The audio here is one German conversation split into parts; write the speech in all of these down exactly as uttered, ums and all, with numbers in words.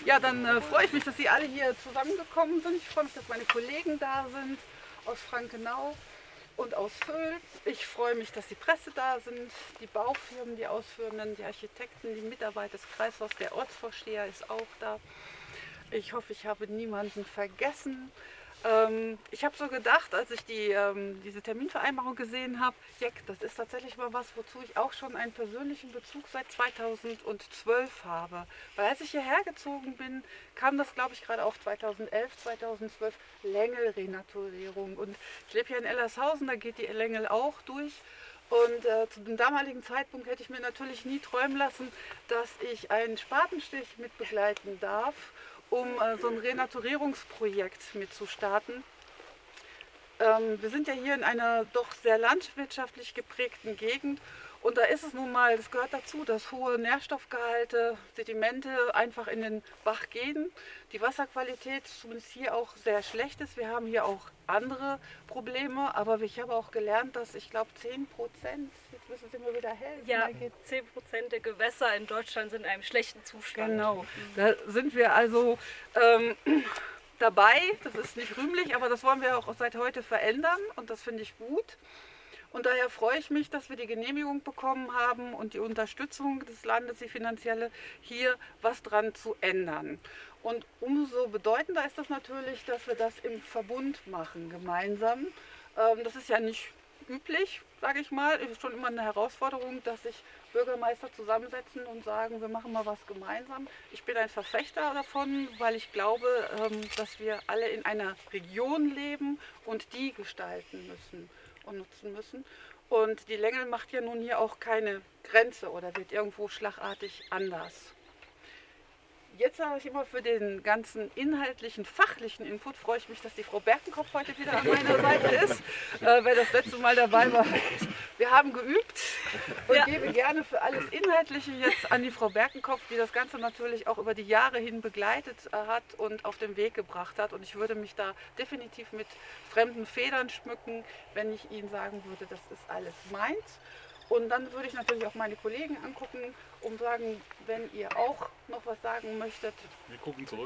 Ja, dann äh, freue ich mich, dass Sie alle hier zusammengekommen sind. Ich freue mich, dass meine Kollegen da sind aus Frankenau und aus Vöhl. Ich freue mich, dass die Presse da sind, die Baufirmen, die Ausführenden, die Architekten, die Mitarbeiter des Kreishauses, der Ortsvorsteher ist auch da. Ich hoffe, ich habe niemanden vergessen. Ähm, ich habe so gedacht, als ich die, ähm, diese Terminvereinbarung gesehen habe, Jack, das ist tatsächlich mal was, wozu ich auch schon einen persönlichen Bezug seit zweitausendzwölf habe. Weil als ich hierher gezogen bin, kam das, glaube ich, gerade auch zweitausendelf, zweitausendzwölf, Längel-Renaturierung. Und ich lebe hier in Ellershausen, da geht die Längel auch durch. Und äh, zu dem damaligen Zeitpunkt hätte ich mir natürlich nie träumen lassen, dass ich einen Spatenstich mit begleiten darf, um äh, so ein Renaturierungsprojekt mitzustarten. Ähm, wir sind ja hier in einer doch sehr landwirtschaftlich geprägten Gegend und da ist es nun mal, das gehört dazu, dass hohe Nährstoffgehalte, Sedimente einfach in den Bach gehen. Die Wasserqualität zumindest hier auch sehr schlecht ist. Wir haben hier auch andere Probleme, aber ich habe auch gelernt, dass ich glaube zehn Prozent, jetzt müssen Sie mir wieder helfen. Ja, zehn Prozent der Gewässer in Deutschland sind in einem schlechten Zustand. Genau, da sind wir also ähm, dabei. Das ist nicht rühmlich, aber das wollen wir auch seit heute verändern und das finde ich gut. Und daher freue ich mich, dass wir die Genehmigung bekommen haben und die Unterstützung des Landes, die finanzielle, hier was dran zu ändern. Und umso bedeutender ist das natürlich, dass wir das im Verbund machen, gemeinsam. Ähm, das ist ja nicht üblich, sage ich mal. Es ist schon immer eine Herausforderung, dass sich Bürgermeister zusammensetzen und sagen, wir machen mal was gemeinsam. Ich bin ein Verfechter davon, weil ich glaube, ähm, dass wir alle in einer Region leben und die gestalten müssen und nutzen müssen. Und die Längel macht ja nun hier auch keine Grenze oder wird irgendwo schlagartig anders. Jetzt sage ich immer für den ganzen inhaltlichen, fachlichen Input, freue ich mich, dass die Frau Berkenkopf heute wieder an meiner Seite ist. Äh, wer das letzte Mal dabei war, wir haben geübt und ja. gebe gerne für alles Inhaltliche jetzt an die Frau Berkenkopf, die das Ganze natürlich auch über die Jahre hin begleitet äh, hat und auf den Weg gebracht hat. Und ich würde mich da definitiv mit fremden Federn schmücken, wenn ich Ihnen sagen würde, das ist alles meins. Und dann würde ich natürlich auch meine Kollegen angucken, um zu sagen, wenn ihr auch noch was sagen möchtet. Wir gucken zurück.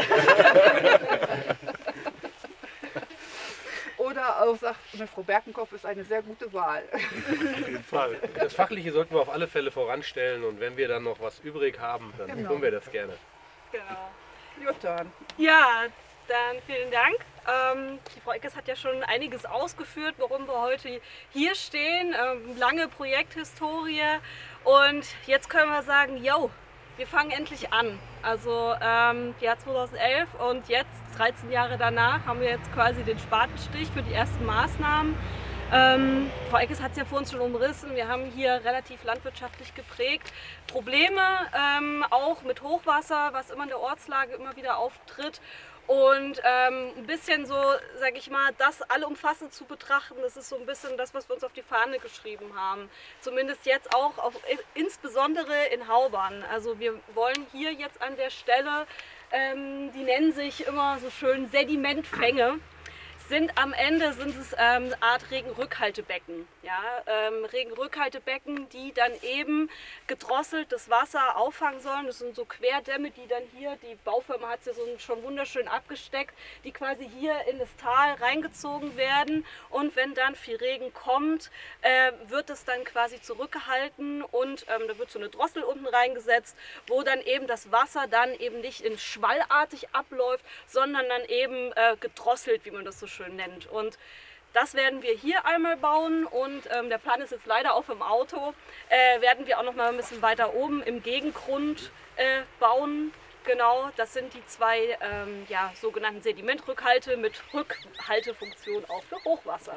Oder auch sagt, Frau Berkenkopf ist eine sehr gute Wahl. Auf jeden Fall. Das Fachliche sollten wir auf alle Fälle voranstellen und wenn wir dann noch was übrig haben, dann Genau. tun wir das gerne. Genau. Your turn. Ja, dann vielen Dank. Ähm, die Frau Eckes hat ja schon einiges ausgeführt, warum wir heute hier stehen. Ähm, lange Projekthistorie und jetzt können wir sagen, yo, wir fangen endlich an. Also ähm, Jahr zweitausendelf und jetzt, dreizehn Jahre danach, haben wir jetzt quasi den Spatenstich für die ersten Maßnahmen. Ähm, Frau Eckes hat es ja vor uns schon umrissen, wir haben hier relativ landwirtschaftlich geprägt. Probleme ähm, auch mit Hochwasser, was immer in der Ortslage immer wieder auftritt. Und ähm, ein bisschen so, sage ich mal, das allumfassend zu betrachten, das ist so ein bisschen das, was wir uns auf die Fahne geschrieben haben. Zumindest jetzt auch, auf, insbesondere in Haubern. Also wir wollen hier jetzt an der Stelle, ähm, die nennen sich immer so schön Sedimentfänge. Sind am Ende sind es ähm, eine Art Regenrückhaltebecken. Ja? Ähm, Regenrückhaltebecken, die dann eben gedrosseltes Wasser auffangen sollen. Das sind so Querdämme, die dann hier, die Baufirma hat es ja so schon wunderschön abgesteckt, die quasi hier in das Tal reingezogen werden. Und wenn dann viel Regen kommt, äh, wird es dann quasi zurückgehalten und ähm, da wird so eine Drossel unten reingesetzt, wo dann eben das Wasser dann eben nicht in schwallartig abläuft, sondern dann eben äh, gedrosselt, wie man das so schön nennt. Und das werden wir hier einmal bauen und ähm, der Plan ist jetzt leider auch im Auto, äh, werden wir auch noch mal ein bisschen weiter oben im Gegengrund äh, bauen. Genau, das sind die zwei ähm, ja, sogenannten Sedimentrückhalte mit Rückhaltefunktion auch für Hochwasser.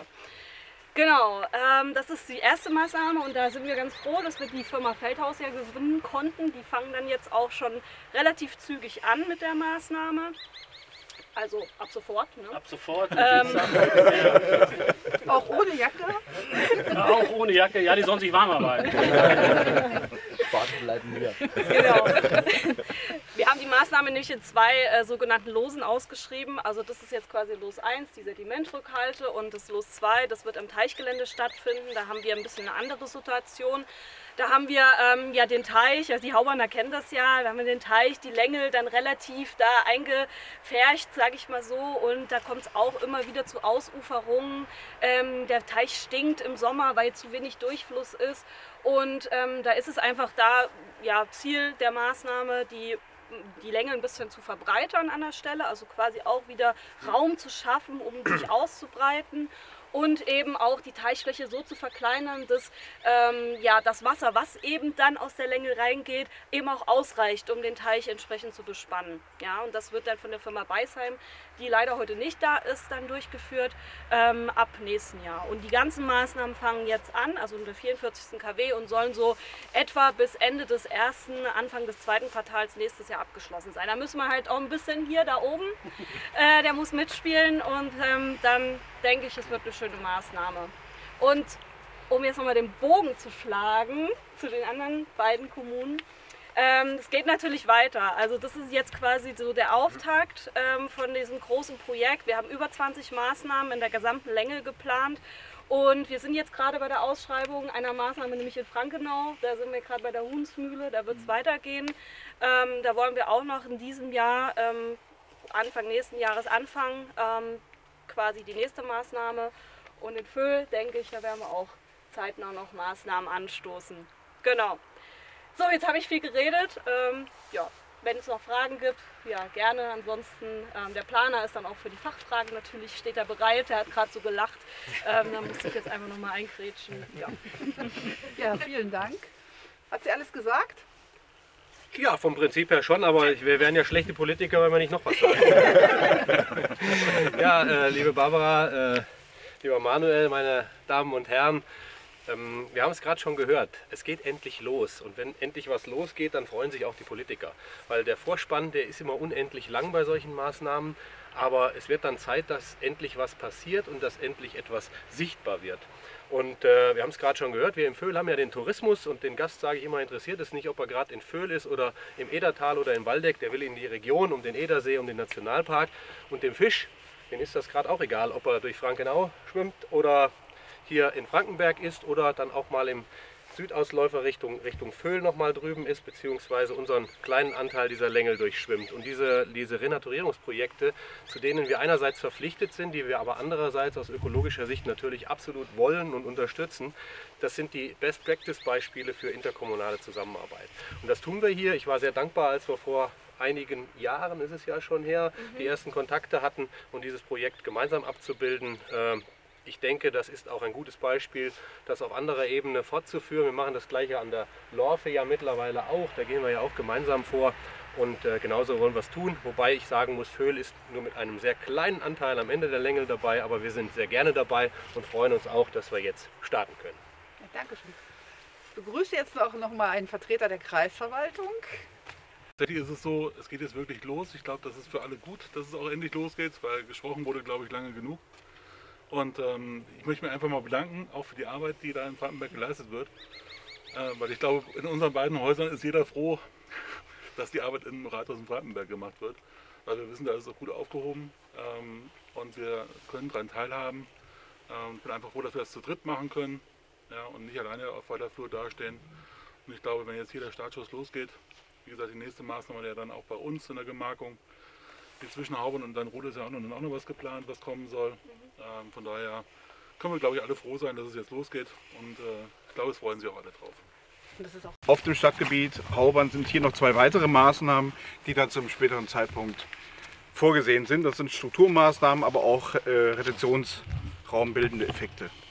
Genau, ähm, das ist die erste Maßnahme und da sind wir ganz froh, dass wir die Firma Feldhaus ja gewinnen konnten. Die fangen dann jetzt auch schon relativ zügig an mit der Maßnahme. Also ab sofort. Ne? Ab sofort. Ähm, Auch ohne Jacke? Ja, auch ohne Jacke. Ja, die sollen sich warm arbeiten. Spaten bleiben wir. Genau. Wir haben die Maßnahme nämlich in zwei äh, sogenannten Losen ausgeschrieben. Also das ist jetzt quasi Los eins, die Sedimentrückhalte, und das Los zwei, das wird im Teichgelände stattfinden. Da haben wir ein bisschen eine andere Situation. Da haben wir ähm, ja den Teich, also die Hauberner kennen das ja, da haben wir den Teich, die Längel dann relativ da eingefärcht, sage ich mal so, und da kommt es auch immer wieder zu Ausuferungen. Ähm, der Teich stinkt im Sommer, weil zu wenig Durchfluss ist, und ähm, da ist es einfach da, ja, Ziel der Maßnahme, die die Länge ein bisschen zu verbreitern an der Stelle, also quasi auch wieder Raum zu schaffen, um sich auszubreiten. Und eben auch die Teichfläche so zu verkleinern, dass ähm, ja, das Wasser, was eben dann aus der Länge reingeht, eben auch ausreicht, um den Teich entsprechend zu bespannen. Ja, und das wird dann von der Firma Beisheim, die leider heute nicht da ist, dann durchgeführt ähm, ab nächsten Jahr. Und die ganzen Maßnahmen fangen jetzt an, also unter vierundvierzigsten KW, und sollen so etwa bis Ende des ersten, Anfang des zweiten Quartals nächstes Jahr abgeschlossen sein. Da müssen wir halt auch ein bisschen hier, da oben, äh, der muss mitspielen, und ähm, dann denke ich, es wird eine schöne Maßnahme. Und um jetzt nochmal den Bogen zu schlagen zu den anderen beiden Kommunen, ähm, es geht natürlich weiter. Also das ist jetzt quasi so der Auftakt ähm, von diesem großen Projekt. Wir haben über zwanzig Maßnahmen in der gesamten Länge geplant. Und wir sind jetzt gerade bei der Ausschreibung einer Maßnahme, nämlich in Frankenau. Da sind wir gerade bei der Hunsmühle, da wird es weitergehen. Ähm, da wollen wir auch noch in diesem Jahr, ähm, Anfang nächsten Jahres anfangen, ähm, quasi die nächste Maßnahme, und in Vöhl, denke ich, da werden wir auch zeitnah noch Maßnahmen anstoßen. Genau. So, jetzt habe ich viel geredet. Ähm, ja, wenn es noch Fragen gibt, ja, gerne. Ansonsten, ähm, der Planer ist dann auch für die Fachfragen natürlich, steht er bereit. Der hat gerade so gelacht. Ähm, da musste ich jetzt einfach noch mal eingrätschen. Ja. Ja, vielen Dank. Hat sie alles gesagt? Ja, vom Prinzip her schon, aber wir wären ja schlechte Politiker, wenn wir nicht noch was sagen. Ja, äh, liebe Barbara, äh, lieber Manuel, meine Damen und Herren, ähm, wir haben es gerade schon gehört, es geht endlich los, und wenn endlich was losgeht, dann freuen sich auch die Politiker, weil der Vorspann, der ist immer unendlich lang bei solchen Maßnahmen, aber es wird dann Zeit, dass endlich was passiert und dass endlich etwas sichtbar wird. Und äh, wir haben es gerade schon gehört, wir im Vöhl haben ja den Tourismus, und den Gast, sage ich immer, interessiert es nicht, ob er gerade in Vöhl ist oder im Edertal oder im Waldeck, der will in die Region, um den Edersee, um den Nationalpark, und dem Fisch, den ist das gerade auch egal, ob er durch Frankenau schwimmt oder hier in Frankenberg ist oder dann auch mal im Südausläufer Richtung, Richtung Vöhl nochmal drüben ist, beziehungsweise unseren kleinen Anteil dieser Längel durchschwimmt. Und diese, diese Renaturierungsprojekte, zu denen wir einerseits verpflichtet sind, die wir aber andererseits aus ökologischer Sicht natürlich absolut wollen und unterstützen, das sind die Best-Practice-Beispiele für interkommunale Zusammenarbeit. Und das tun wir hier. Ich war sehr dankbar, als wir vor einigen Jahren, ist es ja schon her, mhm. die ersten Kontakte hatten, um dieses Projekt gemeinsam abzubilden. Ich denke, das ist auch ein gutes Beispiel, das auf anderer Ebene fortzuführen. Wir machen das Gleiche an der Lorfe ja mittlerweile auch. Da gehen wir ja auch gemeinsam vor, und äh, genauso wollen wir es tun. Wobei ich sagen muss, Vöhl ist nur mit einem sehr kleinen Anteil am Ende der Längel dabei, aber wir sind sehr gerne dabei und freuen uns auch, dass wir jetzt starten können. Ja, danke schön. Ich begrüße jetzt auch noch mal einen Vertreter der Kreisverwaltung. Tatsächlich ist es so, es geht jetzt wirklich los. Ich glaube, das ist für alle gut, dass es auch endlich losgeht, weil gesprochen wurde, glaube ich, lange genug. Und ähm, ich möchte mich einfach mal bedanken, auch für die Arbeit, die da in Frankenberg geleistet wird. Äh, weil ich glaube, in unseren beiden Häusern ist jeder froh, dass die Arbeit im Rathaus in Frankenberg gemacht wird. Weil wir wissen, da ist es auch gut aufgehoben, ähm, und wir können daran teilhaben. Ähm, ich bin einfach froh, dass wir das zu dritt machen können, ja, und nicht alleine auf weiter Flur dastehen. Und ich glaube, wenn jetzt hier der Startschuss losgeht, wie gesagt, die nächste Maßnahme ja dann auch bei uns in der Gemarkung, die Zwischenhaube und dann Rode ist ja auch noch, auch noch was geplant, was kommen soll. Ähm, von daher können wir, glaube ich, alle froh sein, dass es jetzt losgeht, und äh, ich glaube, es freuen sich auch alle drauf. Und das ist auch Auf dem Stadtgebiet Haubern sind hier noch zwei weitere Maßnahmen, die dann zum späteren Zeitpunkt vorgesehen sind. Das sind Strukturmaßnahmen, aber auch äh, retentionsraumbildende Effekte.